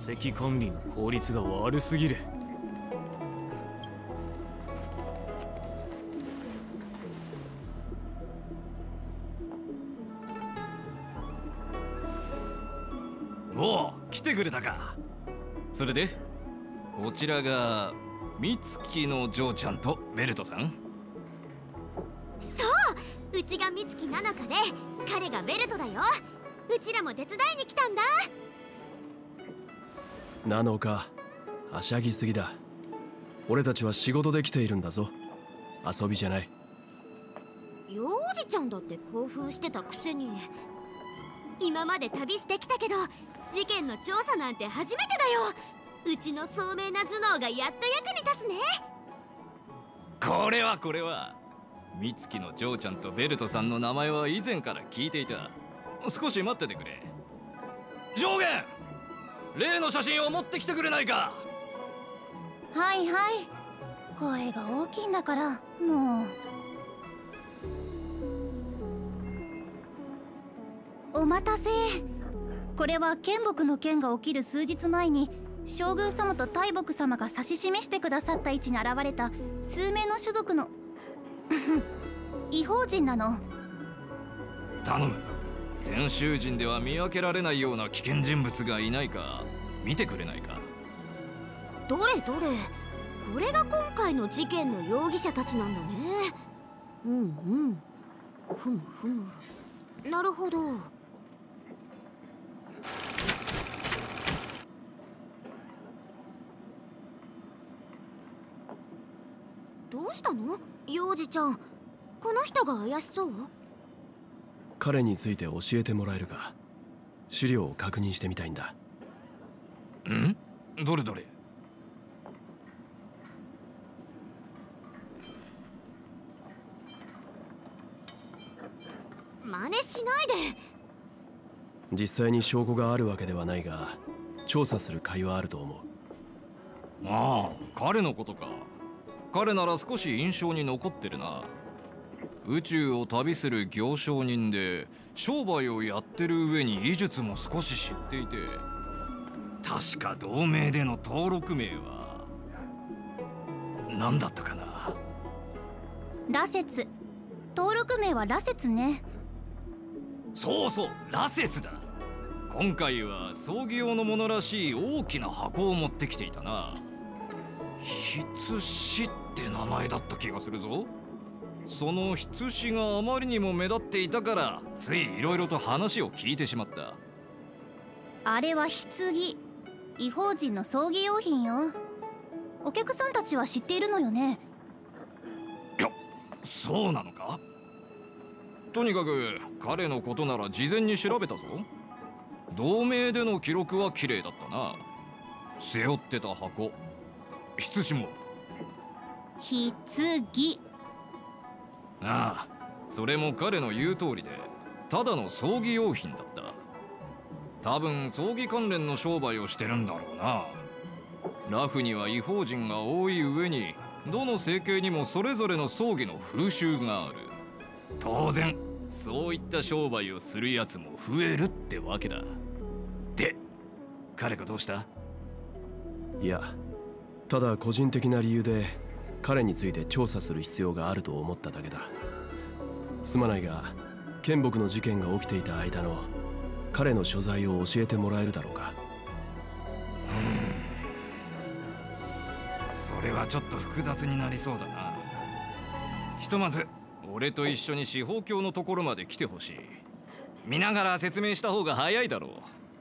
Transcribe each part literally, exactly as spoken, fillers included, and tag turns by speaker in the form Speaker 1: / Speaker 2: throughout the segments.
Speaker 1: 石管理の効率が悪すぎる。
Speaker 2: おお、来てくれたか。それでこちらが美月の嬢ちゃんとベルトさん。
Speaker 3: そう、うちが美月なのかで彼がベルトだよ。うちらも手伝いに来たんだ。
Speaker 4: なのか、はしゃぎすぎだ。俺たちは仕事で来ているんだぞ、遊びじゃない。
Speaker 3: 幼児ちゃんだって興奮してたくせに。今まで旅してきたけど事件の調査なんて初めてだよ。うちの聡明な頭脳がやっと役に立つね。
Speaker 2: これはこれは美月の嬢ちゃんとベルトさんの名前は以前から聞いていた。少し待っててくれ。上限、例の写真を持ってきてくれないか。
Speaker 5: はいはい、声が大きいんだからもう。お待たせ。これは剣木の件が起きる数日前に将軍様と大木様が指し示してくださった位置に現れた数名の種族の異邦人なの。
Speaker 2: 頼む。先週人では見分けられないような危険人物がいないか見てくれないか。
Speaker 3: どれどれ、これが今回の事件の容疑者たちなんだね。うんうん、ふむふむ、なるほど。どうしたの幼児ちゃん、この人が怪しそう？
Speaker 4: 彼について教えてもらえるか。資料を確認してみたいんだ。
Speaker 2: ん？どれどれ。
Speaker 3: 真似しないで。
Speaker 4: 実際に証拠があるわけではないが調査する甲斐はあると思う。
Speaker 2: ああ、彼のことか。彼なら少し印象に残ってるな。宇宙を旅する行商人で商売をやってる上に医術も少し知っていて、確か同盟での登録名は何だったかな。
Speaker 5: 羅刹。登録名は羅刹ね。
Speaker 2: そうそう、羅刹だ。今回は葬儀用のものらしい大きな箱を持ってきていたな。筆師って名前だった気がするぞ。その筆師があまりにも目立っていたからついいろいろと話を聞いてしまった。
Speaker 5: あれは棺。異邦人の葬儀用品よ。お客さんたちは知っているのよね。
Speaker 2: いや、そうなのか。とにかく彼のことなら事前に調べたぞ。同盟での記録は綺麗だったな。背負ってた箱、筆師も。
Speaker 5: 棺。
Speaker 2: ああ、それも彼の言う通りでただの葬儀用品だった。多分葬儀関連の商売をしてるんだろうな。ラフには異邦人が多い上にどの政系にもそれぞれの葬儀の風習がある。当然そういった商売をするやつも増えるってわけだ。で、彼がどうした？
Speaker 4: いや、ただ個人的な理由で彼について調査する必要があると思っただけだ。すまないが剣木の事件が起きていた間の彼の所在を教えてもらえるだろうか。
Speaker 2: うん、それはちょっと複雑になりそうだな。ひとまず俺と一緒に司法卿のところまで来てほしい。見ながら説明した方が早いだろう。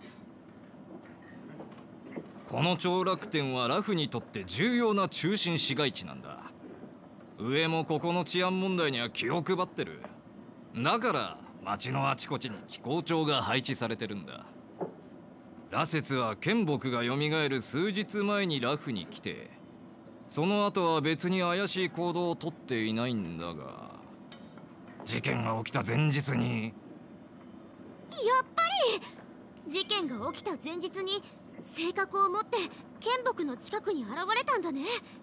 Speaker 2: この長楽天はラフにとって重要な中心市街地なんだ。上もここの治安問題には気を配ってる。だから町のあちこちに機構長が配置されてるんだ。羅刹は剣木がよみがえる数日前にラフに来て、その後は別に怪しい行動をとっていないんだが、事件が起きた前日に。
Speaker 3: やっぱり事件が起きた前日に性格を持って剣木の近くに現れたんだね。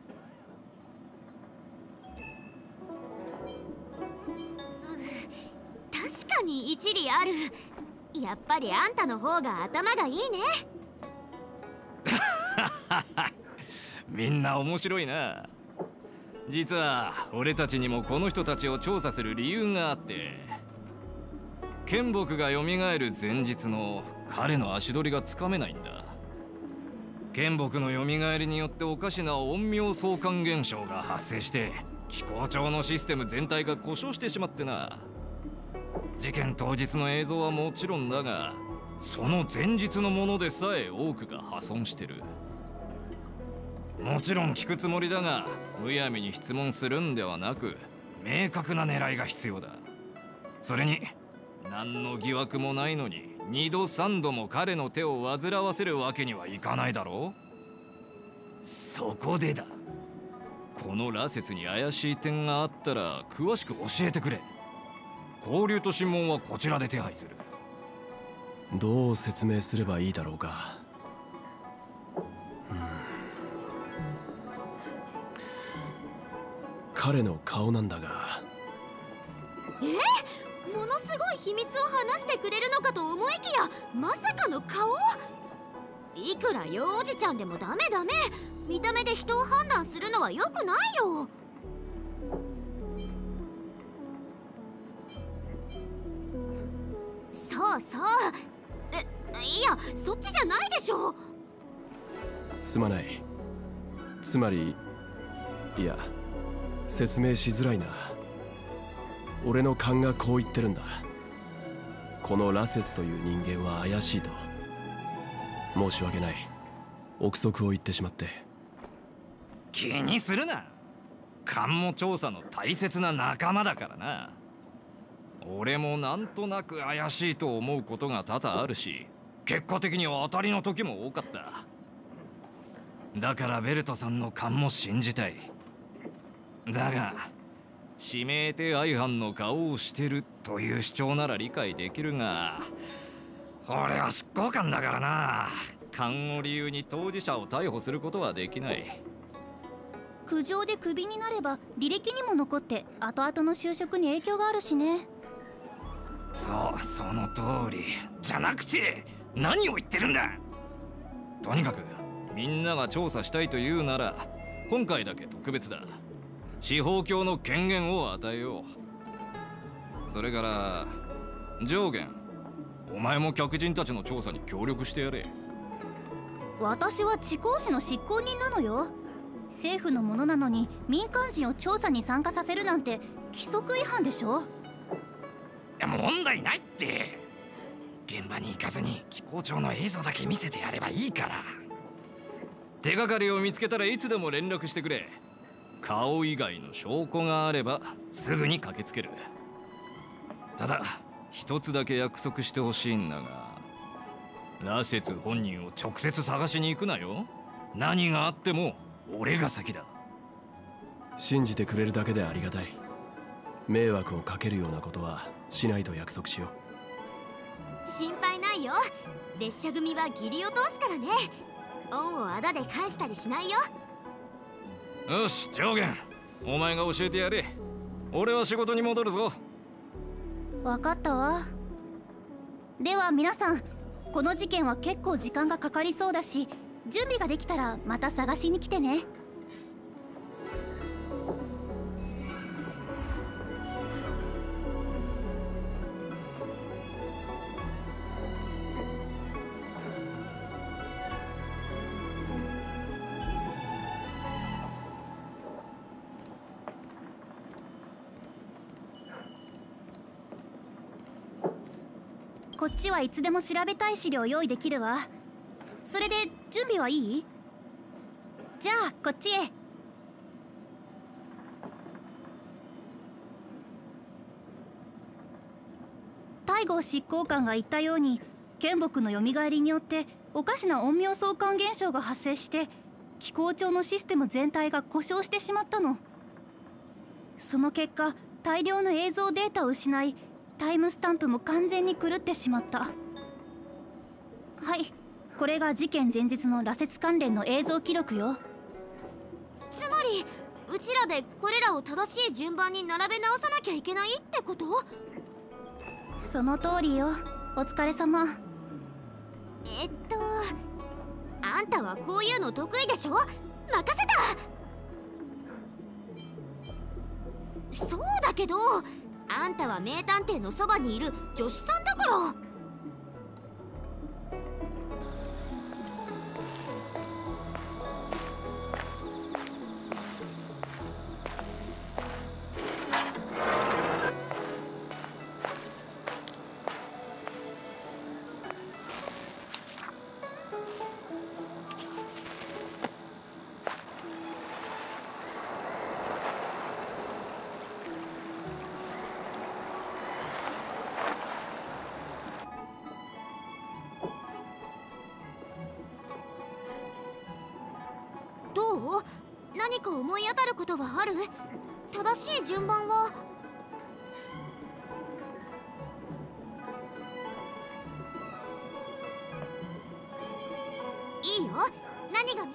Speaker 3: 確かに一理ある。やっぱりあんたの方が頭がいいね。
Speaker 2: みんな面白いな。実は俺たちにもこの人たちを調査する理由があって、剣木が蘇る前日の彼の足取りがつかめないんだ。剣木の蘇りによっておかしな陰陽相関現象が発生して、機構庁のシステム全体が故障してしまってな。事件当日の映像はもちろんだが、その前日のものでさえ多くが破損してる。もちろん聞くつもりだが、むやみに質問するんではなく、明確な狙いが必要だ。それに何の疑惑もないのに二度三度も彼の手を煩わせるわけにはいかないだろう。そこでだ、この羅刹に怪しい点があったら詳しく教えてくれ。交流と審問はこちらで手配する。
Speaker 4: どう説明すればいいだろうか。うん、彼の顔なんだが。
Speaker 3: え、ものすごい秘密を話してくれるのかと思いきや、まさかの顔。いくら幼おじちゃんでもダメダメ。見た目で人を判断するのは良くないよ。そうそう。え、いや、そっちじゃないでしょ。
Speaker 4: すまない。つまり、いや、説明しづらいな。俺の勘がこう言ってるんだ。この羅刹という人間は怪しいと。申し訳ない。憶測を言ってしまって。
Speaker 2: 気にするな。勘も調査の大切な仲間だからな。俺もなんとなく怪しいと思うことが多々あるし、結果的には当たりの時も多かった。だからベルトさんの勘も信じたい。だが指名手配犯の顔をしてるという主張なら理解できるが、俺は執行官だからな。勘を理由に当事者を逮捕することはできない。
Speaker 5: 苦情でクビになれば履歴にも残って後々の就職に影響があるしね。
Speaker 2: そう、その通りじゃなくて、何を言ってるんだ。とにかくみんなが調査したいというなら、今回だけ特別だ。司法卿の権限を与えよう。それから上限、お前も客人たちの調査に協力してやれ。
Speaker 5: 私は地公使の執行人なのよ。政府のものなのに民間人を調査に参加させるなんて規則違反でしょ。
Speaker 2: いや、問題ないって。現場に行かずに機構庁の映像だけ見せてやればいいから。手がかりを見つけたらいつでも連絡してくれ。顔以外の証拠があればすぐに駆けつける。ただ一つだけ約束してほしいんだが、羅刹本人を直接探しに行くなよ。何があっても俺が先だ。
Speaker 4: 信じてくれるだけでありがたい。迷惑をかけるようなことはしないと約束しよ
Speaker 3: う。心配ないよ。列車組は義理を通すからね。恩をあだで返したりしないよ。
Speaker 2: よし、上限、お前が教えてやれ。俺は仕事に戻るぞ。
Speaker 5: 分かったわ。では皆さん、この事件は結構時間がかかりそうだし、準備ができたらまた探しに来てね。こっちはいつでも調べたい資料用意できるわ。それで準備はいい？じゃあこっちへ。西郷執行官が言ったように、剣木の蘇りによっておかしな陰陽相関現象が発生して、機構庁のシステム全体が故障してしまったの。その結果、大量の映像データを失い、タイムスタンプも完全に狂ってしまった。はい、これが事件前日の羅刹関連の映像記録よ。
Speaker 3: つまりうちらでこれらを正しい順番に並べ直さなきゃいけないってこと？
Speaker 5: その通りよ。お疲れ様。
Speaker 3: えっとあんたはこういうの得意でしょ。任せた。そうだけど、あんたは名探偵のそばにいる助手さんだから。どう？何か思い当たることはある？正しい順番は。いいよ。何が。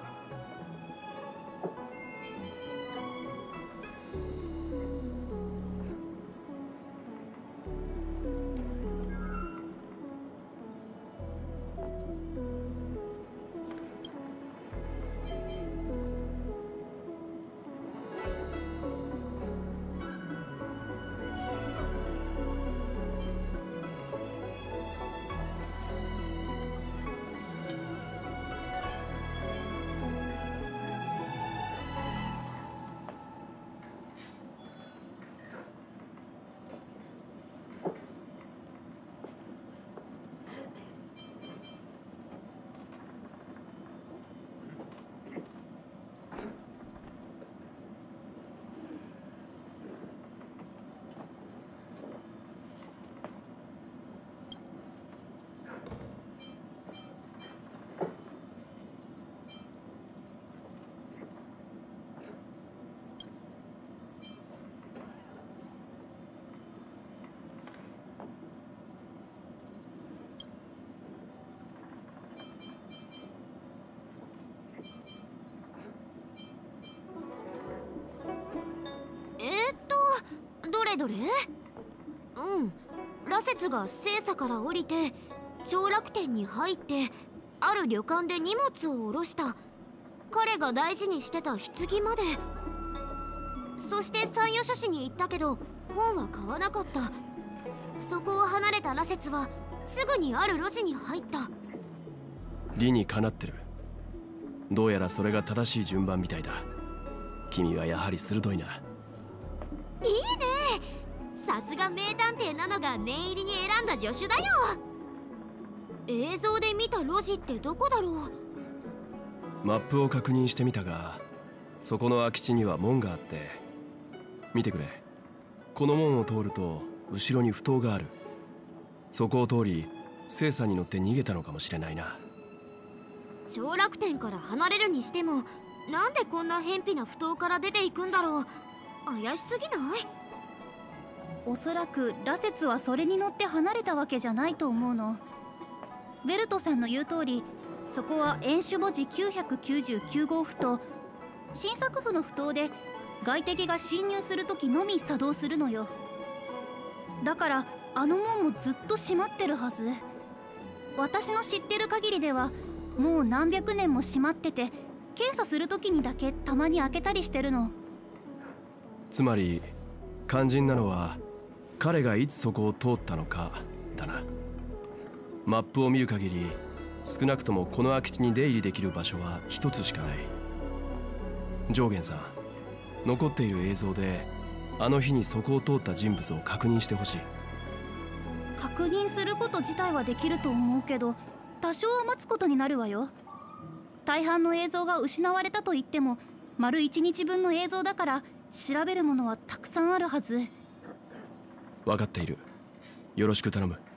Speaker 3: どれどれ。うん、羅刹が聖査から降りて長楽天に入ってある旅館で荷物を下ろした。彼が大事にしてた棺まで。そして三余書士に行ったけど本は買わなかった。そこを離れた羅刹はすぐにある路地に入った。
Speaker 4: 理にかなってる。どうやらそれが正しい順番みたいだ。君はやはり鋭いな。
Speaker 3: いいね。さすが名探偵なのが念入りに選んだ助手だよ。映像で見た路地ってどこだろう。
Speaker 4: マップを確認してみたが、そこの空き地には門があって。見てくれ。この門を通ると後ろに埠頭がある。そこを通り聖査に乗って逃げたのかもしれないな。
Speaker 3: 長楽天から離れるにしてもなんでこんな偏僻な埠頭から出ていくんだろう。怪しすぎない？
Speaker 5: おそらく羅刹はそれに乗って離れたわけじゃないと思うの。ベルトさんの言う通り、そこは演手文字きゅうひゃくきゅうじゅうきゅう号埠頭。新作府の埠頭で外敵が侵入する時のみ作動するのよ。だからあの門もずっと閉まってるはず。私の知ってる限りではもう何百年も閉まってて、検査する時にだけたまに開けたりしてるの。
Speaker 4: つまり肝心なのは彼がいつそこを通ったのかだな。マップを見る限り少なくともこの空き地に出入りできる場所は一つしかない。上元さん、残っている映像であの日にそこを通った人物を確認してほしい。
Speaker 5: 確認すること自体はできると思うけど、多少は待つことになるわよ。大半の映像が失われたと言っても丸一日分の映像だから、調べるものはたくさんあるはず。
Speaker 4: 分かっている。よろしく頼む。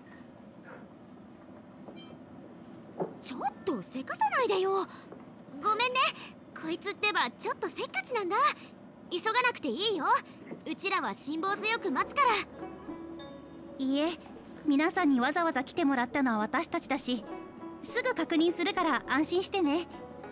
Speaker 3: ちょっとせかさないでよ。ごめんね。こいつってばちょっとせっかちなんだ。急がなくていいよ。うちらは辛抱強く待つから。
Speaker 5: いいえ、皆さんにわざわざ来てもらったのは私たちだし、すぐ確認するから安心してね。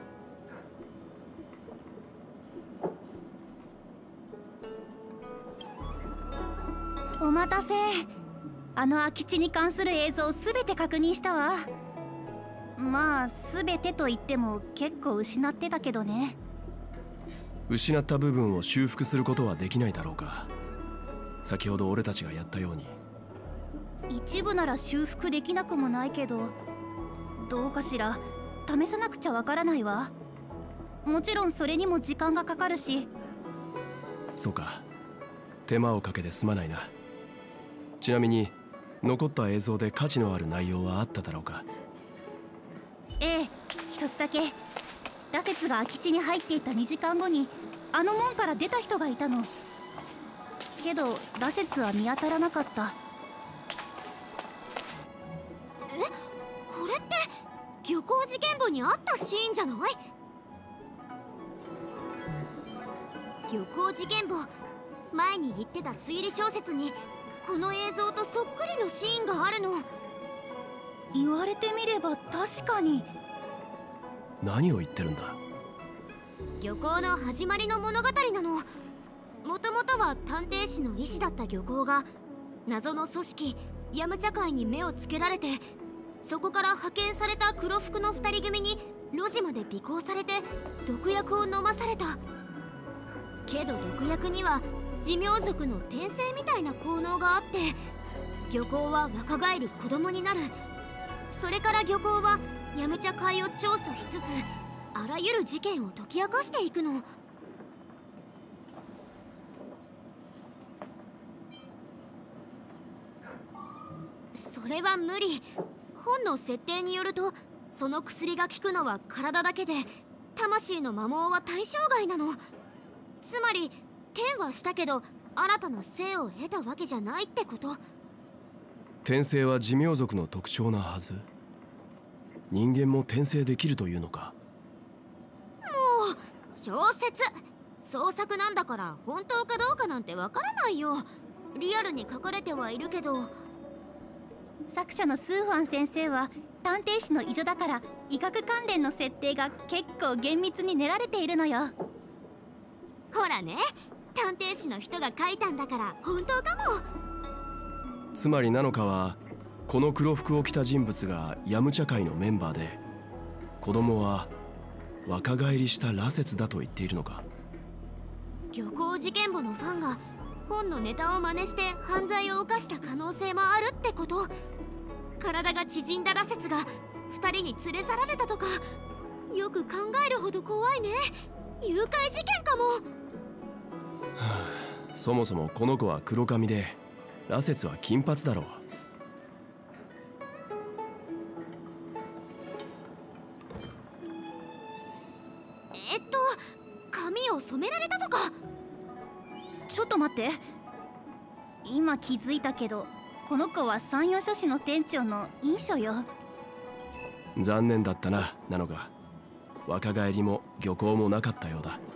Speaker 5: お待たせ。あの空き地に関する映像すべて確認したわ。 まあ全てと言っても結構失ってたけどね。
Speaker 4: 失った部分を修復することはできないだろうか。先ほど俺たちがやったように。
Speaker 5: 一部なら修復できなくもないけど、どうかしら。試さなくちゃわからないわ。もちろんそれにも時間がかかるし。
Speaker 4: そうか、手間をかけてすまないな。ちなみに残った映像で価値のある内容はあっただろうか。
Speaker 5: ええ、一つだけ。羅刹が空き地に入っていたにじかんごにあの門から出た人がいたの。けど羅刹は見当たらなかった。
Speaker 3: え、これって漁港事件簿にあったシーンじゃない？漁港事件簿、前に言ってた推理小説にこの映像とそっくりのシーンがあるの。
Speaker 5: 言われてみれば確かに。
Speaker 4: 何を言ってるんだ。
Speaker 3: 漁港の始まりの物語なの。もともとは探偵士の医師だった漁港が謎の組織ヤムチャ会に目をつけられて、そこから派遣された黒服の二人組に路地まで尾行されて毒薬を飲まされた。けど毒薬には寿命族の転生みたいな効能があって、漁港は若返り子供になる。それから漁港はヤムチャ会を調査しつつあらゆる事件を解き明かしていくの。それは無理。本の設定によるとその薬が効くのは体だけで、魂の摩耗は対象外なの。つまり天はしたけど新たな生を得たわけじゃないってこと。
Speaker 4: 転生は寿命族の特徴なはず。人間も転生できるというのか。
Speaker 3: もう小説創作なんだから本当かどうかなんてわからないよ。リアルに書かれてはいるけど。
Speaker 5: 作者のスーファン先生は探偵士の異女だから医学関連の設定が結構厳密に練られているのよ。
Speaker 3: ほらね、探偵士の人が書いたんだから本当かも。
Speaker 4: つまりナノカはこの黒服を着た人物がヤムチャ会のメンバーで、子供は若返りした羅刹だと言っているのか。
Speaker 3: 漁港事件簿のファンが本のネタを真似して犯罪を犯した可能性もあるってこと。体が縮んだ羅刹がふたりに連れ去られたとか。よく考えるほど怖いね。誘拐事件かも。は
Speaker 4: あ、そもそもこの子は黒髪で羅刹は金髪だろう。
Speaker 3: えっと髪を染められたとか。
Speaker 5: ちょっと待って、今気づいたけどこの子は山陽書士の店長の印書よ。
Speaker 4: 残念だったな、なのか。若返りも漁港もなかったようだ。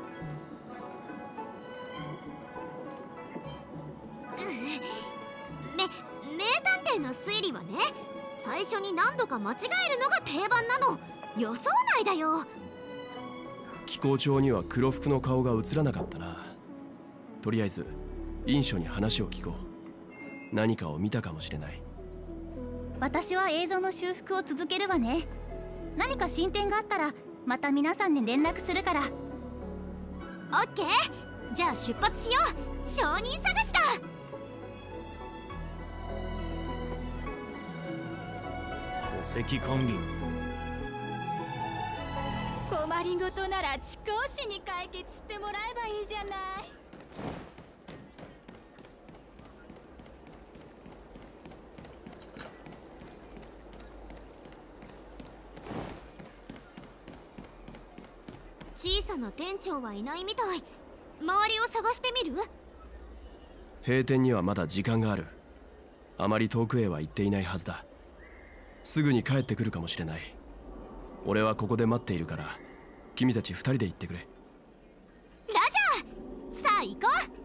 Speaker 3: め名探偵の推理はね、最初に何度か間違えるのが定番なの。予想内だよ。
Speaker 4: 寄港帳には黒服の顔が映らなかったな。とりあえず印書に話を聞こう。何かを見たかもしれない。
Speaker 5: 私は映像の修復を続けるわね。何か進展があったらまた皆さんに連絡するから。
Speaker 3: オッケー、じゃあ出発しよう。証人探しだ。
Speaker 1: 戸籍管理の
Speaker 6: 困りごとなら地公士に解決してもらえばいいじゃない。
Speaker 3: 小さな店長はいないみたい。周りを探してみる？
Speaker 4: 閉店にはまだ時間がある。あまり遠くへは行っていないはずだ。すぐに帰ってくるかもしれない。俺はここで待っているから、君たち二人で行ってくれ。
Speaker 3: ラジャー、さあ行こう。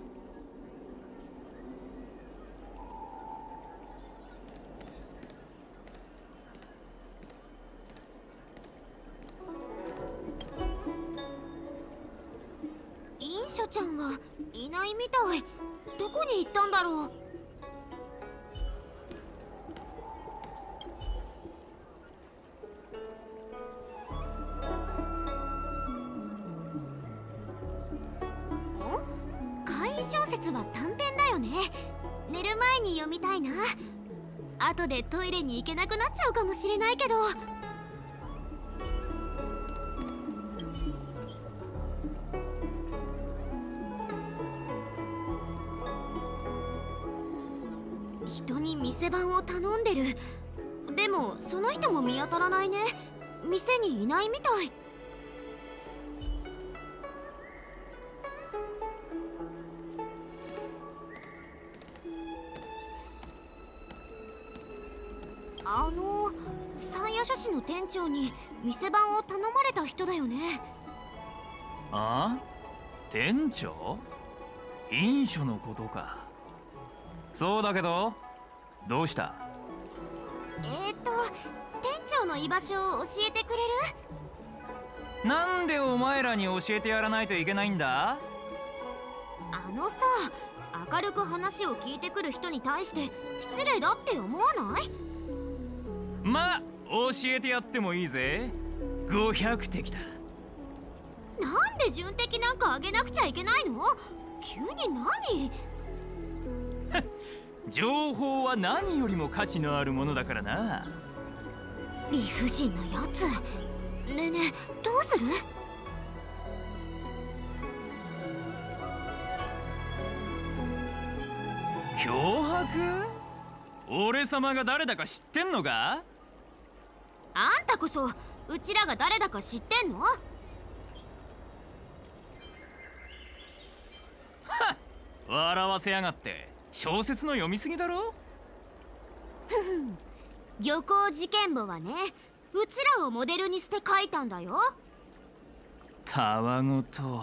Speaker 3: インショちゃんはいないみたい。どこに行ったんだろう。 説は短編だよね。寝る前に読みたいな。後でトイレに行けなくなっちゃうかもしれないけど。人に店番を頼んでる。でもその人も見当たらないね。店にいないみたい。あの山谷書士の店長に店番を頼まれた人だよね。
Speaker 1: ああ、店長？飲酒のことか。そうだけどどうした？
Speaker 3: えーっと店長の居場所を教えてくれる？
Speaker 1: なんでお前らに教えてやらないといけないんだ？
Speaker 3: あのさ、明るく話を聞いてくる人に対して失礼だって思わない？
Speaker 1: まあ教えてやってもいいぜ。ごひゃくてきだ。
Speaker 3: なんで順滴なんかあげなくちゃいけないの？急に何？
Speaker 1: 情報は何よりも価値のあるものだからな。
Speaker 3: 理不尽なやつ。ねえねえ、どうする？
Speaker 1: 脅迫？俺様が誰だか知ってんのか？
Speaker 3: あんたこそうちらが誰だか知ってんの？
Speaker 1: はっ、笑わせやがって。小説の読みすぎだろ。
Speaker 3: ふふん、漁港事件簿はね、うちらをモデルにして書いたんだよ。
Speaker 1: たわごと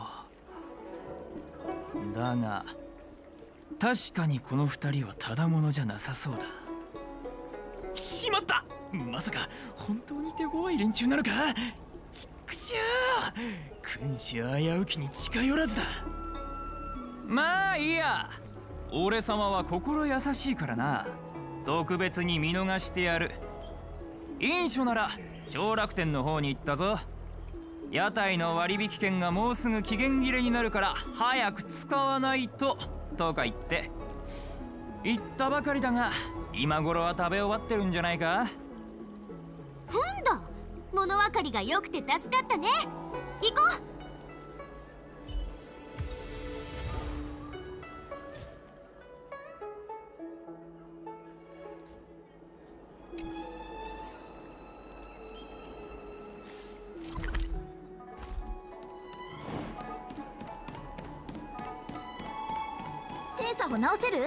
Speaker 1: だが確かにこの二人はただものじゃなさそうだ。しまった、まさか本当に手強い連中なのか。ちっくしゃー、君主危うきに近寄らずだ。まあいいや、俺様は心優しいからな。特別に見逃してやる。飲酒なら長楽天の方に行ったぞ。屋台の割引券がもうすぐ期限切れになるから早く使わないととか言って言ったばかりだが、今頃は食べ終わってるんじゃないか。
Speaker 3: ふんだ、物分かりが良くて助かったね。行こう。
Speaker 5: センサーを直せる？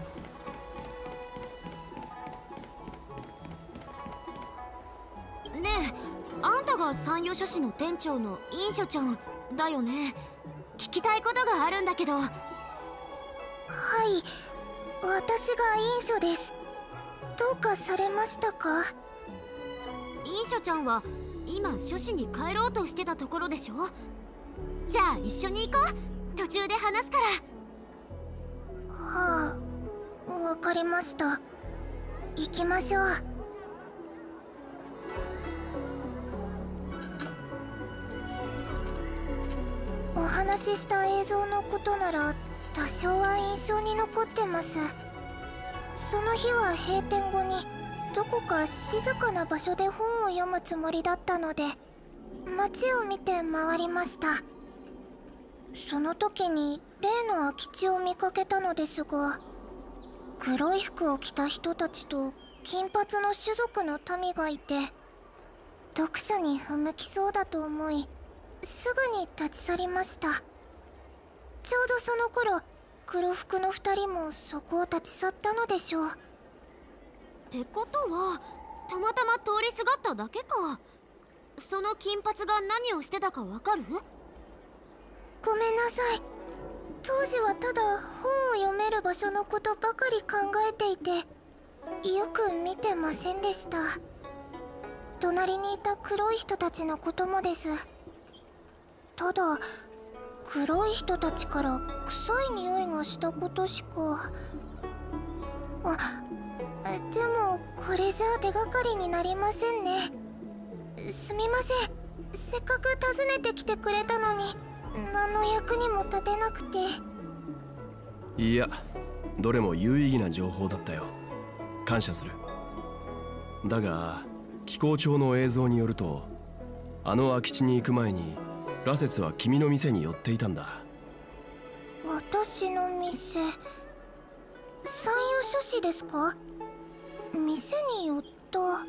Speaker 3: ねえ、あんたが山陽書士の店長の飲書ちゃんだよね。聞きたいことがあるんだけど。
Speaker 7: はい、私が飲書です。どうかされましたか？
Speaker 3: 飲書ちゃんは今書士に帰ろうとしてたところでしょ。じゃあ一緒に行こう。途中で話すから。
Speaker 7: はあ、わかりました。行きましょう。お話しした映像のことなら多少は印象に残ってます。その日は閉店後にどこか静かな場所で本を読むつもりだったので街を見て回りました。その時に例の空き地を見かけたのですが、黒い服を着た人たちと金髪の種族の民がいて、読者に不向きそうだと思いすぐに立ち去りました。ちょうどその頃黒服の二人もそこを立ち去ったのでしょう。
Speaker 3: ってことはたまたま通りすがっただけか。その金髪が何をしてたかわかる？
Speaker 7: ごめんなさい。当時はただ本を読める場所のことばかり考えていてよく見てませんでした。隣にいた黒い人たちのこともです。ただ黒い人たちから臭い匂いがしたことしか。あ、でもこれじゃ手がかりになりませんね。すみません、せっかく訪ねてきてくれたのに何の役にも立てなくて。
Speaker 4: いや、どれも有意義な情報だったよ。感謝する。だが機構長の映像によると、あの空き地に行く前に羅刹は君の店に寄っていたんだ。
Speaker 7: 私の店、三遊書士ですか？店に寄った。あ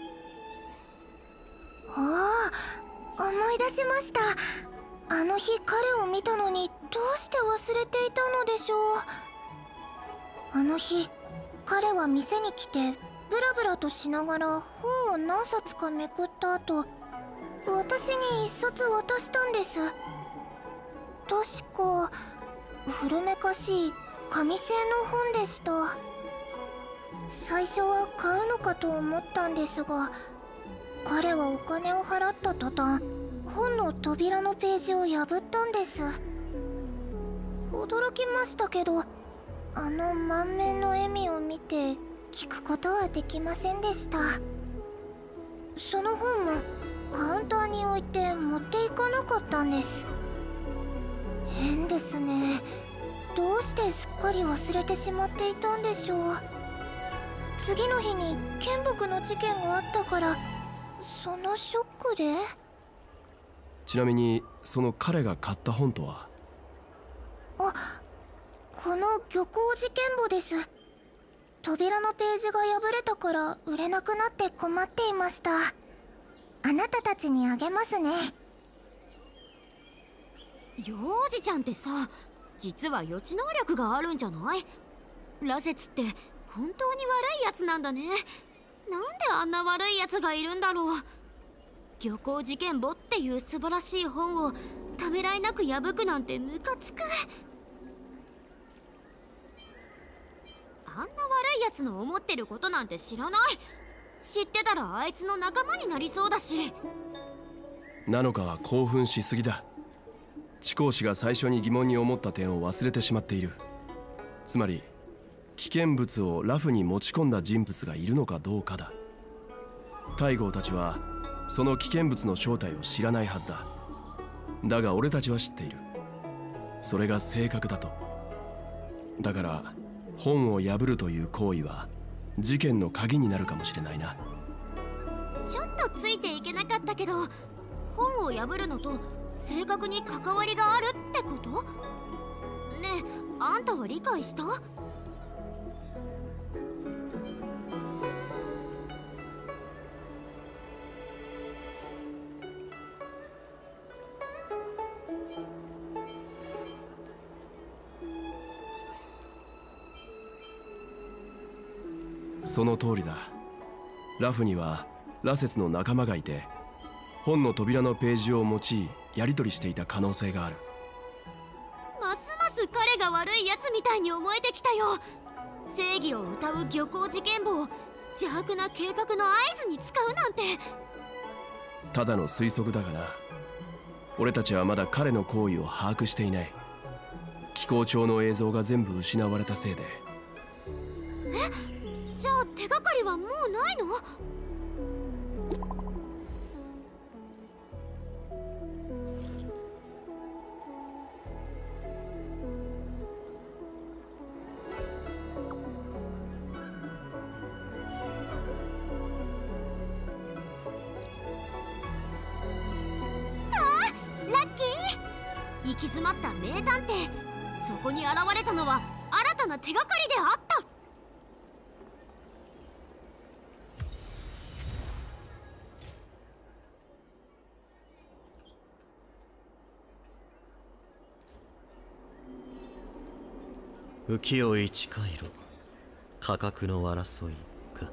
Speaker 7: あ、思い出しました。あの日彼を見たのにどうして忘れていたのでしょう。あの日彼は店に来てブラブラとしながら本を何冊かめくった後、私に一冊渡したんです。確か古めかしい紙製の本でした。最初は買うのかと思ったんですが、彼はお金を払った途端、本の扉のページを破ったんです。驚きましたけど、あの満面の笑みを見て聞くことはできませんでした。その本もカウンターに置いて持っていかなかったんです。変ですね。どうしてすっかり忘れてしまっていたんでしょう。次の日に剣木の事件があったから、そのショックで。
Speaker 4: ちなみにその彼が買った本とは？
Speaker 7: あ、この漁港事件簿です。扉のページが破れたから売れなくなって困っていました。あなたたちにあげますね。
Speaker 3: 幼児ちゃんってさ、実は予知能力があるんじゃない？羅刹って本当に悪いやつなんだね。なんであんな悪いやつがいるんだろう。漁港事件簿っていう素晴らしい本をためらいなく破くなんてムカつく。あんな悪いやつの思ってることなんて知らない。知ってたらあいつの仲間になりそうだし。
Speaker 4: なのかは興奮しすぎだ。知行氏が最初に疑問に思った点を忘れてしまっている。つまり危険物をラフに持ち込んだ人物がいるのかどうかだ。大豪たちはその危険物の正体を知らないはずだ。だが俺たちは知っている。それが正確だと。だから本を破るという行為は事件の鍵になるかもしれないな。
Speaker 3: ちょっとついていけなかったけど、本を破るのと正確に関わりがあるってこと？ねえ、あんたは理解した？
Speaker 4: その通りだ。ラフには羅刹の仲間がいて、本の扉のページを用いやり取りしていた可能性がある。
Speaker 3: ますます彼が悪いやつみたいに思えてきたよ。正義を謳う漁港事件簿を邪悪な計画の合図に使うなんて。
Speaker 4: ただの推測だがな。俺たちはまだ彼の行為を把握していない。機構長の映像が全部失われたせいで。
Speaker 3: え？じゃあ手がかりはもうないの？行き詰まった名探偵。そこに現れたのは新たな手がかりであった。
Speaker 8: 浮世一回路、価格の争いか。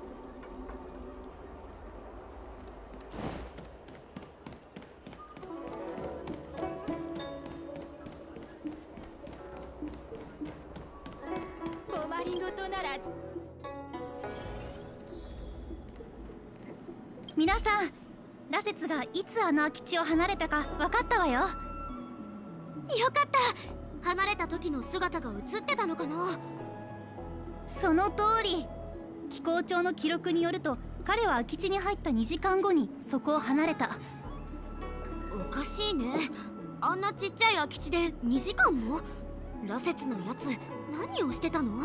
Speaker 6: 困りごとなら。
Speaker 5: 皆さん、羅刹がいつあの空き地を離れたか分かったわよ。
Speaker 3: よかった。離れた時の姿が映ってたのかな。
Speaker 5: その通り。機構長の記録によると、彼は空き地に入ったにじかんごにそこを離れた。
Speaker 3: おかしいね。あんなちっちゃい空き地でにじかんも。 羅刹のやつ何をしてたの？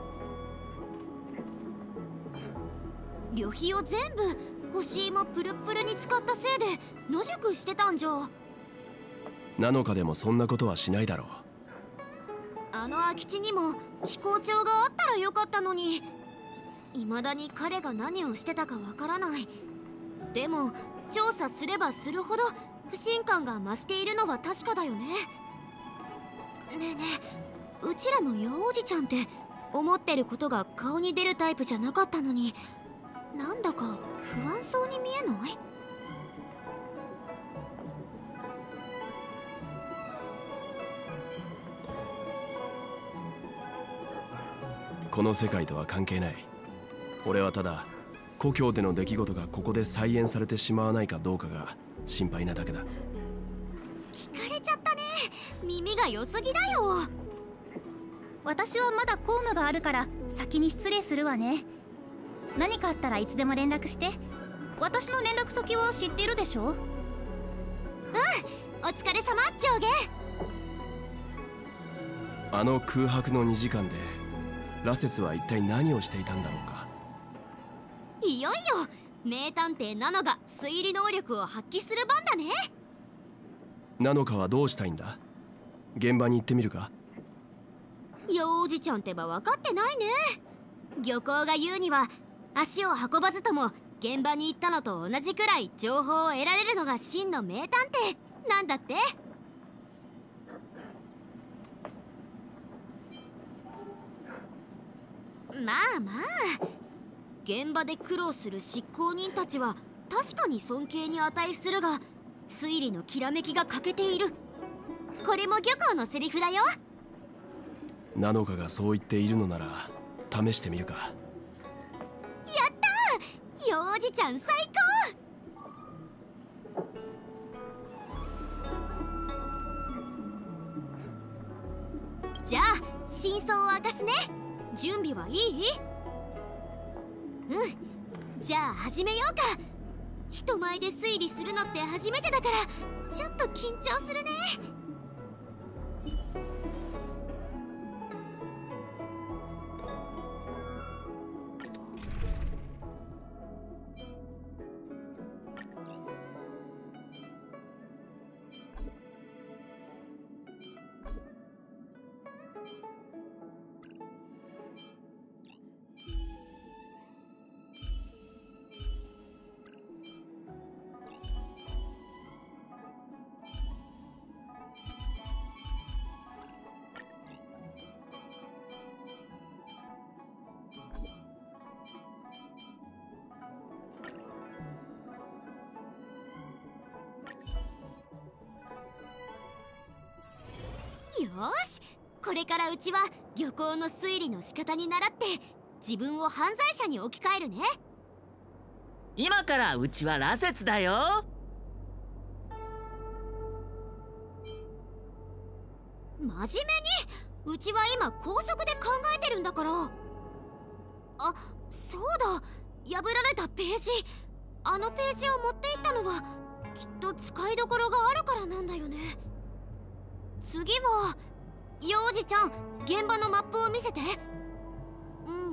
Speaker 3: 旅費を全部干し芋プルプルに使ったせいで野宿してたんじゃ。
Speaker 4: なのかでもそんなことはしないだろう。
Speaker 3: あの空き地にも飛行場があったらよかったのに、未だに彼が何をしてたかわからない。でも調査すればするほど不信感が増しているのは確かだよね。ねえねえ、うちらの八王子ちゃんって思ってることが顔に出るタイプじゃなかったのに、なんだか不安そうに見えない？
Speaker 4: この世界とは関係ない。俺はただ故郷での出来事がここで再現されてしまわないかどうかが心配なだけだ。
Speaker 3: 聞かれちゃったね。耳が良すぎだよ。
Speaker 5: 私はまだ公務があるから先に失礼するわね。何かあったらいつでも連絡して。私の連絡先は知っているでしょ？うん、
Speaker 3: お疲れ様上下。
Speaker 4: あの空白のにじかんで羅刹は一体何をしていたんだろうか。
Speaker 3: いよいよ名探偵ナノが推理能力を発揮する番だね。
Speaker 4: ナノカはどうしたいんだ？現場に行ってみるか？
Speaker 3: 八王子ちゃんってば分かってないね。漁港が言うには足を運ばずとも現場に行ったのと同じくらい情報を得られるのが真の名探偵なんだって。まあまあ、現場で苦労する執行人たちは確かに尊敬に値するが、推理のきらめきが欠けている。これも漁港のセリフだよ。
Speaker 4: ナノカがそう言っているのなら試してみるか。や
Speaker 3: ったー、八王子ちゃん最高。じゃあ真相を明かすね。準備はいい？うん、じゃあ始めようか。人前で推理するのって初めてだからちょっと緊張するね。よーし、これからうちは漁港の推理の仕方に倣って自分を犯罪者に置き換えるね。
Speaker 9: 今からうちは羅刹だよ。
Speaker 3: 真面目に、うちは今高速で考えてるんだから。あ、そうだ、破られたページ。あのページを持っていったのはきっと使いどころがあるからなんだよね。次は八王子ちゃん、現場のマップを見せて。うんうん、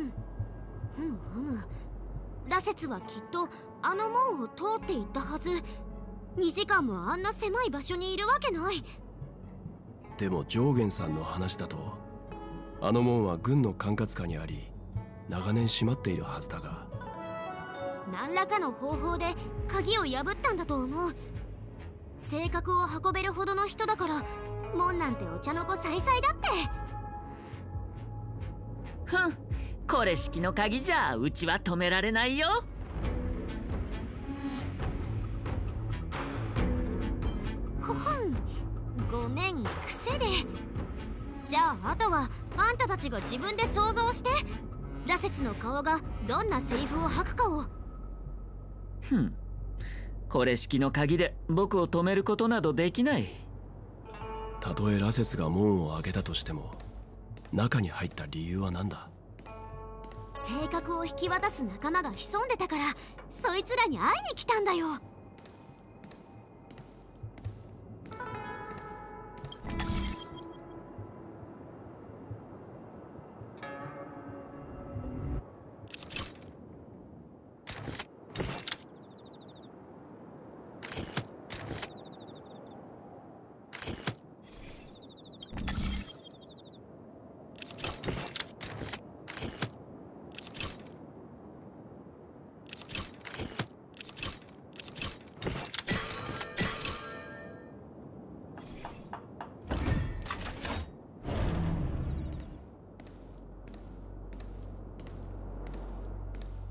Speaker 3: ふむふむ。羅刹はきっとあの門を通っていったはず。にじかんもあんな狭い場所にいるわけない。
Speaker 4: でも上元さんの話だとあの門は軍の管轄下にあり長年閉まっているはずだが。
Speaker 3: 何らかの方法で鍵を破ったんだと思う。性格を運べるほどの人だから門なんてお茶の子さいさいだって。
Speaker 9: ふん、これ式の鍵じゃうちは止められないよ。
Speaker 3: こん、ごめん、癖で。じゃああとはあんたたちが自分で想像して、羅刹の顔がどんなセリフを吐くかを。
Speaker 9: ふん、これ式の鍵で僕を止めることなどできない。
Speaker 4: たとえ羅刹が門を開けたとしても中に入った理由は何だ？
Speaker 3: 性格を引き渡す仲間が潜んでたからそいつらに会いに来たんだよ。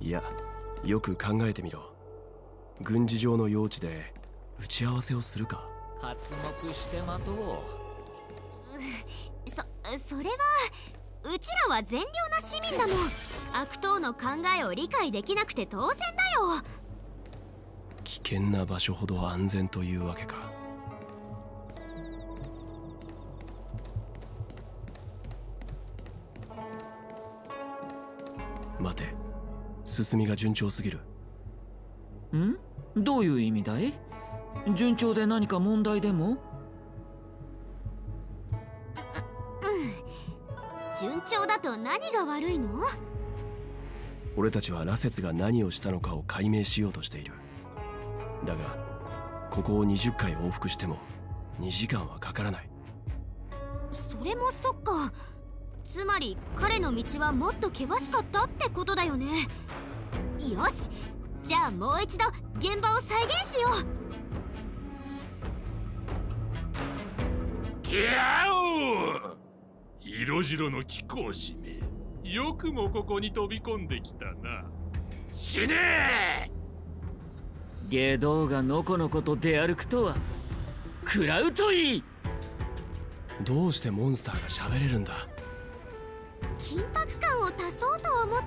Speaker 4: いや、よく考えてみろ。軍事上の用地で打ち合わせをするか。
Speaker 9: 刮目して待とう。
Speaker 3: そそれはうちらは善良な市民だもん。悪党の考えを理解できなくて当然だよ。
Speaker 4: 危険な場所ほど安全というわけか。待て、進みが順調すぎる。
Speaker 9: ん？どういう意味だい？順調で何か問題でも？
Speaker 3: 順調だと何が悪いの？
Speaker 4: 俺たちは羅刹が何をしたのかを解明しようとしている。だがここをにじゅっかい往復してもにじかんはかからない。
Speaker 3: それもそっか。つまり彼の道はもっと険しかったってことだよね。よし、じゃあもう一度現場を再現しよう。
Speaker 10: ギャオ！色白の貴公子め、よくもここに飛び込んできたな。死ねー！
Speaker 9: 下道がのこのこと出歩くとは食らうといい。
Speaker 4: どうしてモンスターが喋れるんだ？
Speaker 3: 緊迫感を足そうと思って。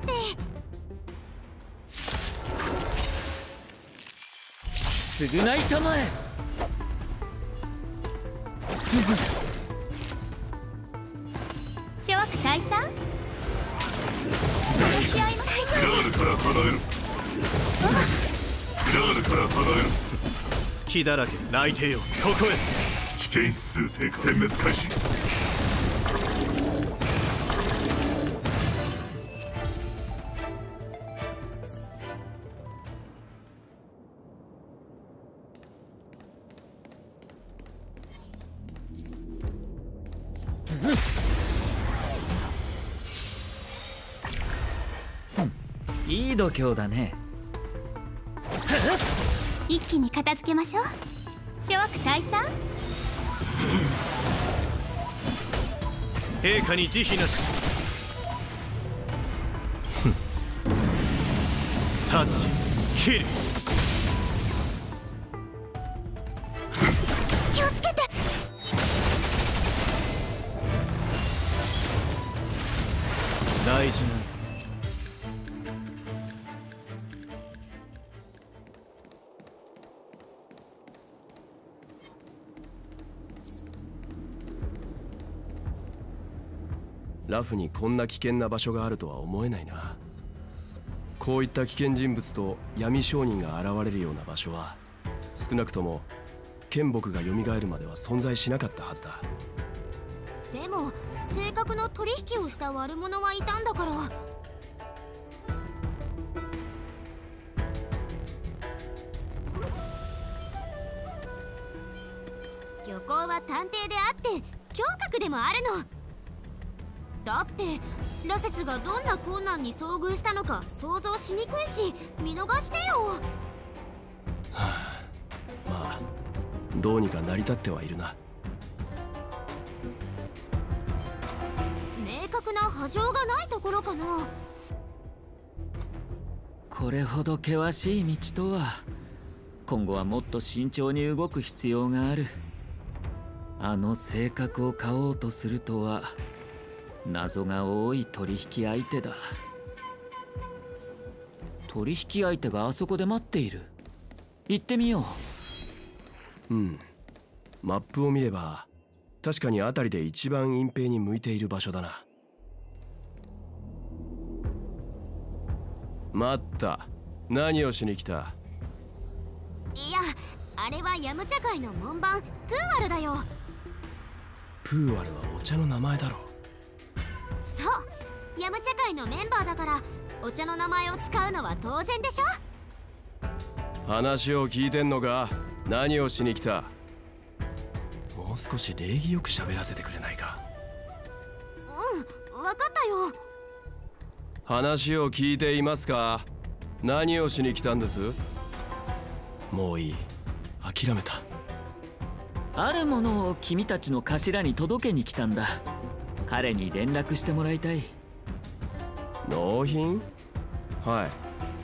Speaker 9: 償いたまえ。
Speaker 5: 諸悪退散。話し合いましょう。
Speaker 10: ラールから離れろ。ラールから離れろ。
Speaker 8: 隙だらけ内定よ、ここへ。
Speaker 10: 危険数敵殲滅開始。
Speaker 9: いい度胸だね。
Speaker 5: 一気に片付けましょう。諸悪退散。
Speaker 8: 陛下に慈悲なし。立ち切る。
Speaker 5: 気をつけて。
Speaker 8: 大事な
Speaker 4: ラフにこんな危険な場所があるとは思えないな。こういった危険人物と闇商人が現れるような場所は少なくとも剣木が蘇るまでは存在しなかったはずだ。
Speaker 3: でも正確な取引をした悪者はいたんだから。漁港は探偵であって侠客でもあるの。だって羅刹がどんな困難に遭遇したのか想像しにくいし、見逃してよ。
Speaker 4: はあ、まあどうにか成り立ってはいるな。
Speaker 3: 明確な波状がないところかな。
Speaker 9: これほど険しい道とは。今後はもっと慎重に動く必要がある。あの性格を買おうとするとは謎が多い取引相手だ。取引相手があそこで待っている。行ってみよ
Speaker 4: う。うん、マップを見れば確かに辺りで一番隠蔽に向いている場所だな。待った。何をしに来た？
Speaker 3: いや、あれはヤムチャ界の門番プーワルだよ。
Speaker 4: プーワルはお茶の名前だろ。
Speaker 3: そう、ヤムチャ界のメンバーだからお茶の名前を使うのは当然でしょ。
Speaker 4: 話を聞いてんのか？何をしに来た？もう少し礼儀よく喋らせてくれないか？
Speaker 3: うん、分かったよ。
Speaker 4: 話を聞いていますか？何をしに来たんです？もういい、諦めた。
Speaker 9: あるものを君たちの頭に届けに来たんだ。彼に連絡してもらいたい。
Speaker 4: 納品？はい、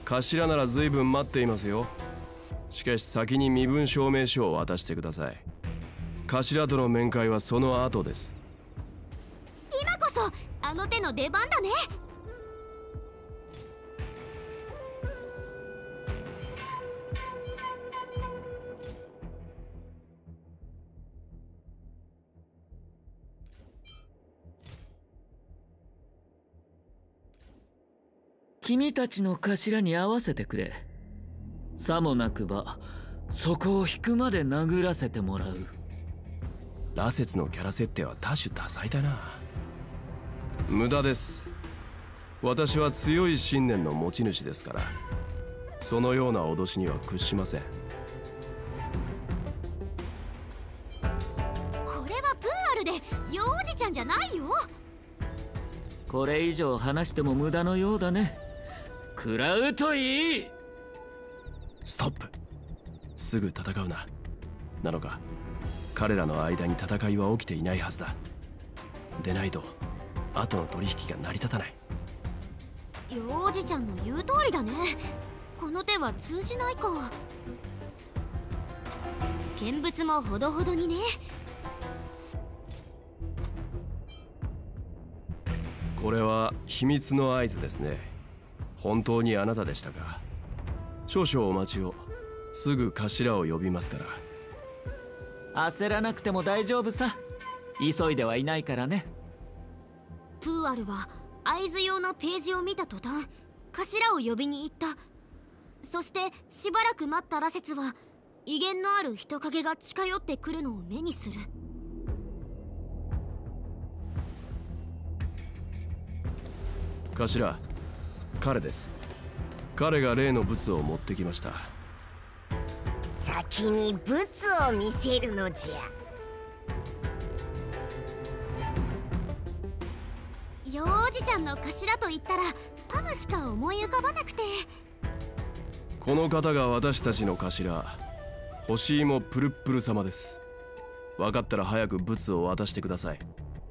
Speaker 4: 頭なら随分待っていますよ。しかし先に身分証明書を渡してください。頭との面会はその後です。
Speaker 3: 今こそあの手の出番だね。
Speaker 9: 君たちの頭に合わせてくれ。さもなくばそこを引くまで殴らせてもらう。
Speaker 4: 羅刹のキャラ設定は多種多彩だな。無駄です。私は強い信念の持ち主ですから、そのような脅しには屈しません。
Speaker 3: これはプーアルで幼児ちゃんじゃないよ。
Speaker 9: これ以上話しても無駄のようだね。食らうといい。
Speaker 4: ストップ。すぐ戦うな。なのか、彼らの間に戦いは起きていないはずだ。でないと後の取引が成り立たない。
Speaker 3: 幼児ちゃんの言う通りだね。この手は通じないか。見物もほどほどにね。
Speaker 4: これは秘密の合図ですね。本当にあなたでしたか。少々お待ちを。すぐ頭を呼びますから。
Speaker 9: 焦らなくても大丈夫さ。急いではいないからね。
Speaker 3: プーアルは合図用のページを見た途端頭を呼びに行った。そしてしばらく待った羅刹は威厳のある人影が近寄ってくるのを目にする。
Speaker 4: 頭、彼です。彼が例の物を持ってきました。
Speaker 11: 先に物を見せるのじゃ。
Speaker 3: 幼児ちゃんの頭と言ったらパムしか思い浮かばなくて。
Speaker 4: この方が私たちの頭、干し芋プルップル様です。分かったら早く物を渡してください。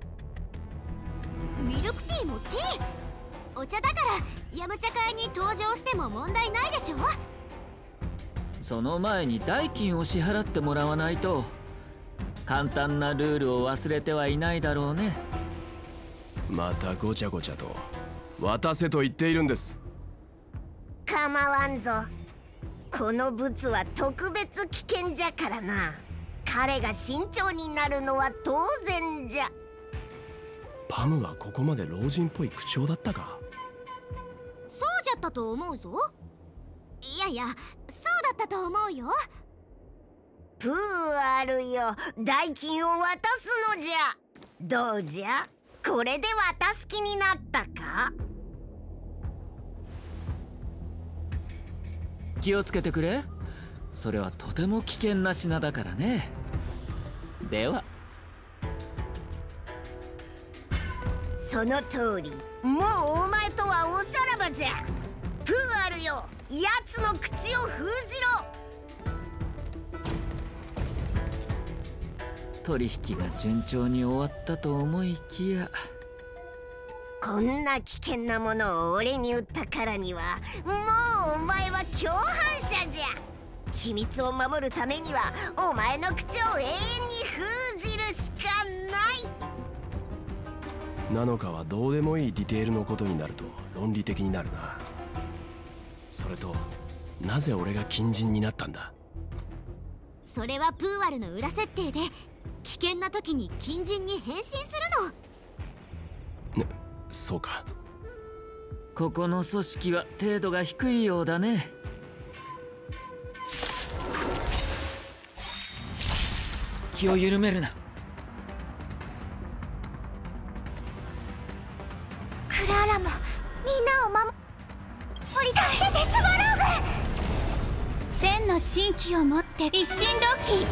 Speaker 3: ミルクティーもティー、お茶だからヤムチャ会に登場しても問題ないでしょ。
Speaker 9: その前に代金を支払ってもらわないと。簡単なルールを忘れてはいないだろうね。
Speaker 4: またごちゃごちゃと渡せと言っているんです。
Speaker 11: 構わんぞ。この物は特別危険じゃからな。彼が慎重になるのは当然じゃ。
Speaker 4: パムはここまで老人っぽい口調だったか。
Speaker 3: そうじゃったと思うぞ。いやいや、そうだったと思うよ。
Speaker 11: プーアルよ、代金を渡すのじゃ。どうじゃ、これで渡す気になったか。
Speaker 9: 気をつけてくれ。それはとても危険な品だからね。では。
Speaker 11: その通り。もうお前とはおさらばじゃ。プーアルよ、奴の口を封じろ。
Speaker 9: 取引が順調に終わったと思いきや。
Speaker 11: こんな危険なものを俺に売ったからにはもうお前は共犯者じゃ。秘密を守るためにはお前の口を永遠に封じるしかない。
Speaker 4: なのかはどうでもいいディテールのことになると論理的になるな。それとなぜ俺が禁人になったんだ。
Speaker 3: それはプーアルの裏設定で危険な時に禁人に変身するの。
Speaker 4: ね、そうか。
Speaker 9: ここの組織は程度が低いようだね。気を緩めるな。
Speaker 7: クラーラもみんなを守りたい。デスバローグ、
Speaker 5: 千の珍奇をもって一心同期。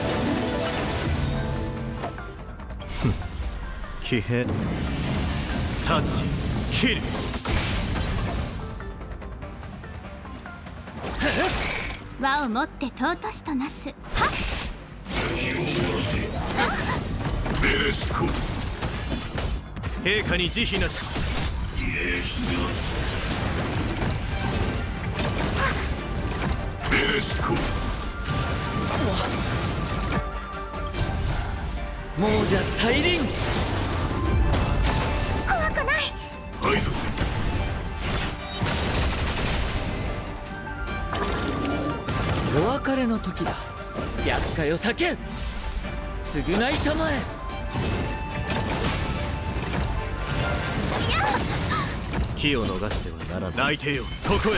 Speaker 8: 騎兵立ち切る。
Speaker 5: 和をもって尊しとなす。はっ。
Speaker 10: ベレシコ。
Speaker 8: 陛下に慈悲なし。
Speaker 10: レシコ。
Speaker 9: 亡者再臨。
Speaker 7: 怖くない。
Speaker 10: 排除せ。
Speaker 9: お別れの時だ。厄介を避けん。償いたまえ。
Speaker 8: 機を逃してはならない。泣いてよ、ここへ。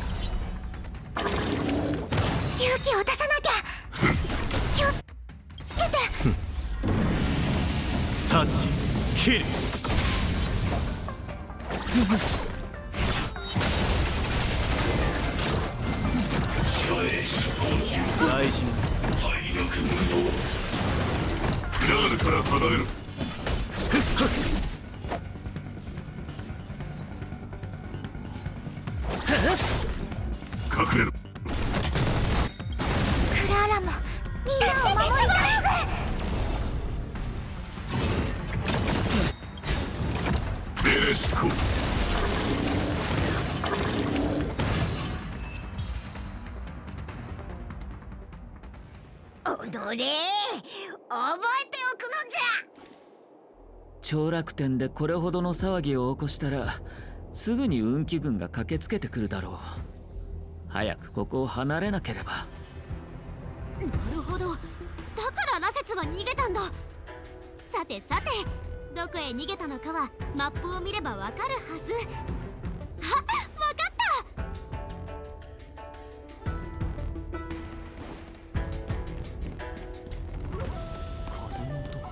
Speaker 7: 勇気を出さなきゃ。気をつけて。
Speaker 8: タッチキル。大事な体力無道。クラールから離れる。
Speaker 10: 隠れろ。
Speaker 7: クラーラもみんなを守りたい。
Speaker 10: ベレシコ。
Speaker 11: おのれ、覚えておくのじゃ。
Speaker 9: 長楽天でこれほどの騒ぎを起こしたら、すぐに運気軍が駆けつけてくるだろう。早くここを離れなければ。
Speaker 3: なるほど、だから羅刹は逃げたんだ。さてさて、どこへ逃げたのかはマップを見ればわかるはず。あ、わかった。
Speaker 1: 風の音か。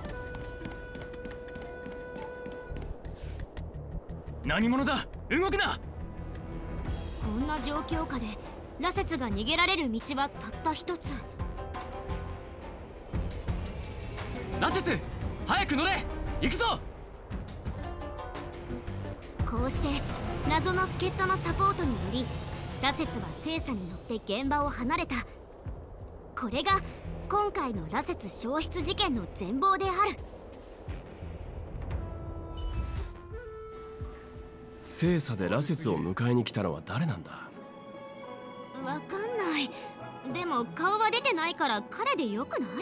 Speaker 1: 何者だ、動くな。
Speaker 3: こんな状況下で羅刹が逃げられる道はたった一つ。
Speaker 1: 羅刹、早く乗れ、行くぞ。
Speaker 3: こうして謎の助っ人のサポートにより羅刹は聖査に乗って現場を離れた。これが今回の羅刹消失事件の全貌である。
Speaker 4: 聖査で羅刹を迎えに来たのは誰なんだ。
Speaker 3: わかんない。でも顔は出てないから彼でよくない？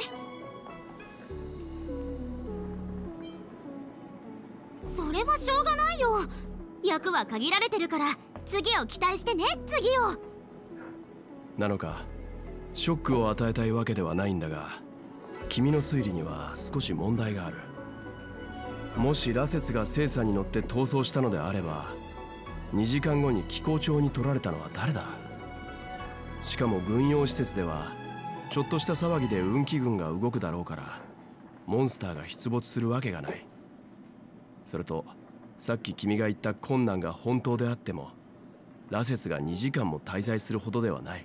Speaker 3: それはしょうがないよ。役は限られてるから次を期待してね。次を。
Speaker 4: なのか。ショックを与えたいわけではないんだが、君の推理には少し問題がある。もし羅刹が聖査に乗って逃走したのであれば、にじかんごに機構長に取られたのは誰だ。しかも軍用施設ではちょっとした騒ぎで運気軍が動くだろうから、モンスターが出没するわけがない。それとさっき君が言った困難が本当であっても、羅刹がにじかんも滞在するほどではない。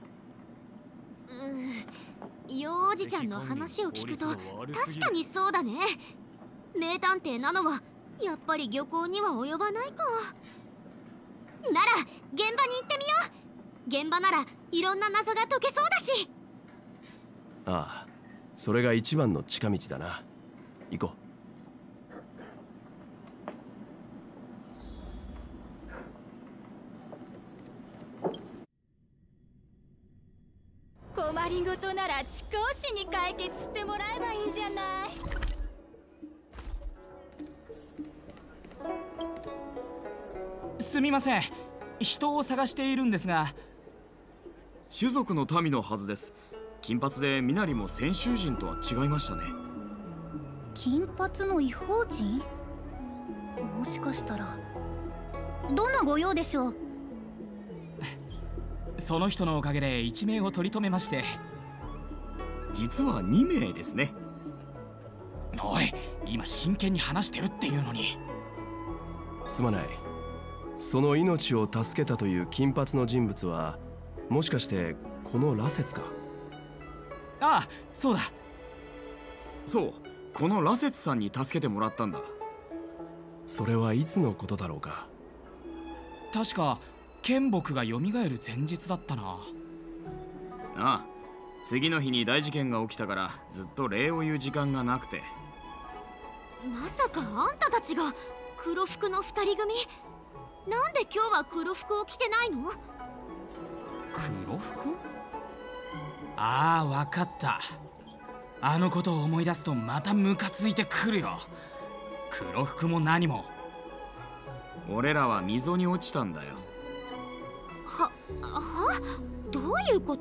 Speaker 3: うーん、幼児ちゃんの話を聞くと確かにそうだね。名探偵なのはやっぱり漁港には及ばないか。なら現場に行ってみよう。現場ならいろんな謎が解けそうだし。
Speaker 4: ああ、それが一番の近道だな。行こう。
Speaker 6: 困りごとなら地公使に解決してもらえばいいじゃない。
Speaker 1: すみません、人を探しているんですが。
Speaker 12: 種族の民のはずです。金髪で身なりも先週人とは違いましたね。
Speaker 5: 金髪の異邦人？もしかしたら。どんなご用でしょう？
Speaker 1: その人のおかげで一命を取り留めまして。
Speaker 12: 実はにめいですね。
Speaker 1: おい、今真剣に話してるっていうのに。
Speaker 4: すまない。その命を助けたという金髪の人物はもしかしてこの羅刹か。
Speaker 1: ああ、そうだ。
Speaker 12: そう、この羅刹さんに助けてもらったんだ。
Speaker 4: それはいつのことだろうか。
Speaker 1: 確か剣木が蘇る前日だったな。
Speaker 12: ああ、次の日に大事件が起きたからずっと礼を言う時間がなくて。
Speaker 3: まさかあんたたちが黒服の二人組？なんで今日は黒服を着てないの？
Speaker 1: 黒服？ ああ、わかった。あのことを思い出すとまたムカついてくるよ。黒服も何も。
Speaker 12: 俺らは溝に落ちたんだよ。
Speaker 3: は、は？どういうこと？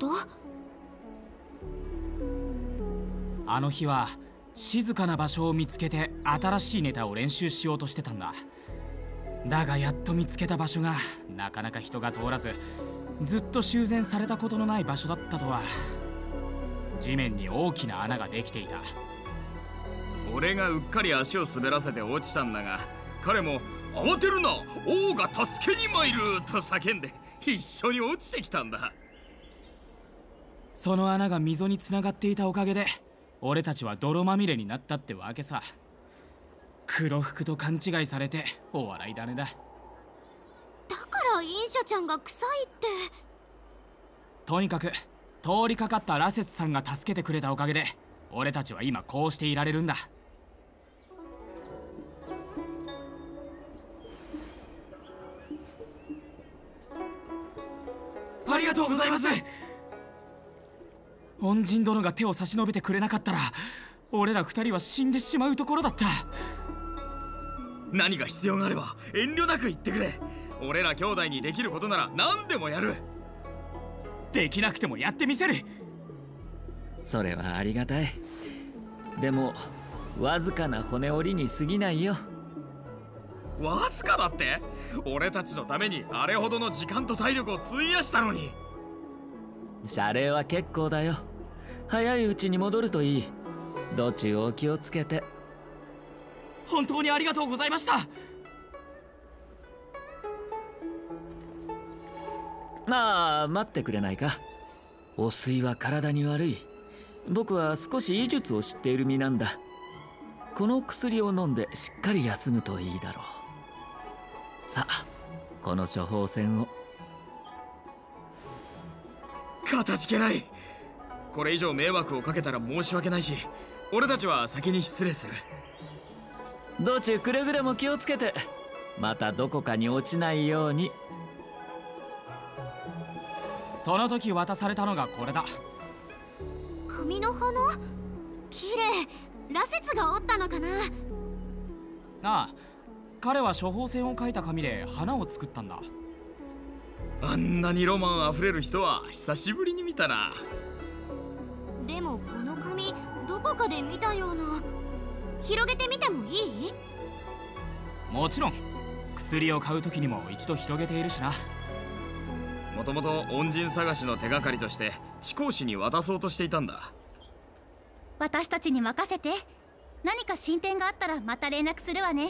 Speaker 1: あの日は静かな場所を見つけて新しいネタを練習しようとしてたんだ。だがやっと見つけた場所がなかなか人が通らず、ずっと修繕されたことのない場所だったとは。地面に大きな穴ができていた。
Speaker 12: 俺がうっかり足を滑らせて落ちたんだが、彼も「慌てるな、王が助けに参る!」と叫んで一緒に落ちてきたんだ。
Speaker 1: その穴が溝につながっていたおかげで俺たちは泥まみれになったってわけさ。黒服と勘違いされてお笑い種だ。
Speaker 3: だからインシャちゃんが臭いって。
Speaker 1: とにかく通りかかったラセスさんが助けてくれたおかげで俺たちは今こうしていられるんだ。ありがとうございます。恩人殿が手を差し伸べてくれなかったら俺ら二人は死んでしまうところだった。
Speaker 12: 何が必要があれば遠慮なく言ってくれ。俺ら兄弟にできることなら何でもやる。
Speaker 1: できなくてもやってみせる。
Speaker 9: それはありがたい。でもわずかな骨折りに過ぎないよ。
Speaker 12: わずかだって？俺たちのためにあれほどの時間と体力を費やしたのに。
Speaker 9: 謝礼は結構だよ。早いうちに戻るといい。道中お気をつけて。
Speaker 1: 本当にありがとうございました。
Speaker 9: ああ、待ってくれないか。お水は体に悪い。僕は少し医術を知っている身なんだ。この薬を飲んでしっかり休むといいだろう。さあ、この処方箋を。
Speaker 12: かたじけない。これ以上迷惑をかけたら申し訳ないし、俺たちは先に失礼する。
Speaker 9: 道中くれぐれも気をつけて。またどこかに落ちないように。
Speaker 1: その時渡されたのがこれだ。
Speaker 3: 紙の花？綺麗。ラセツが折ったのかな。
Speaker 1: ああ、彼は処方箋を書いた紙で花を作ったんだ。
Speaker 12: あんなにロマンあふれる人は久しぶりに見たな。
Speaker 3: でもこの紙どこかで見たような。広げてみてもいい？
Speaker 1: もちろん。薬を買う時にも一度広げているしな。
Speaker 12: もともと恩人探しの手がかりとして地公使に渡そうとしていたんだ。
Speaker 5: 私たちに任せて。何か進展があったらまた連絡するわね。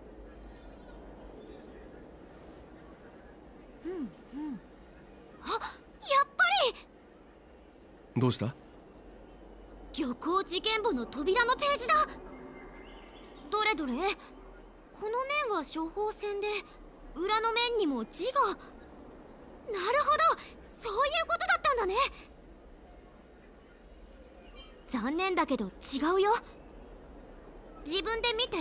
Speaker 3: うんうん。あ、やっぱり。
Speaker 4: どうした？
Speaker 3: 漁港事件簿の扉のページだ。どれどれ。この面は処方箋で裏の面にも字が。なるほど、そういうことだったんだね。残念だけど違うよ。自分で見て。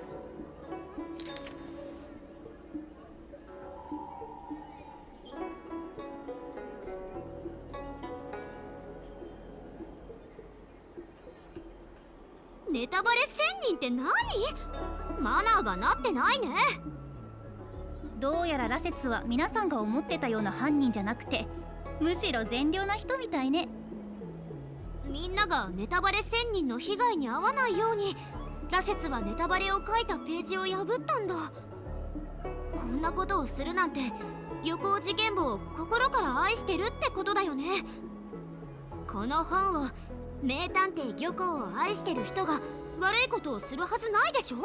Speaker 3: ネタバレせんにんって何？マナーがなってないね。
Speaker 5: どうやらラセツは皆さんが思ってたような犯人じゃなくて、むしろ善良な人みたいね。
Speaker 3: みんながネタバレせんにんの被害に遭わないようにラセツはネタバレを書いたページを破ったんだ。こんなことをするなんて漁港事件簿を心から愛してるってことだよね。この本を名探偵漁港を愛してる人が悪いことをするはずないでしょ。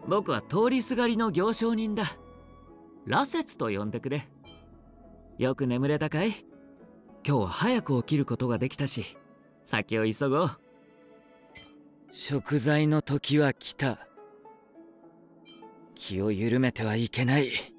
Speaker 9: 僕は通りすがりの行商人だ。羅刹と呼んでくれ。よく眠れたかい？今日は早く起きることができたし、先を急ごう。食材の時は来た。気を緩めてはいけない。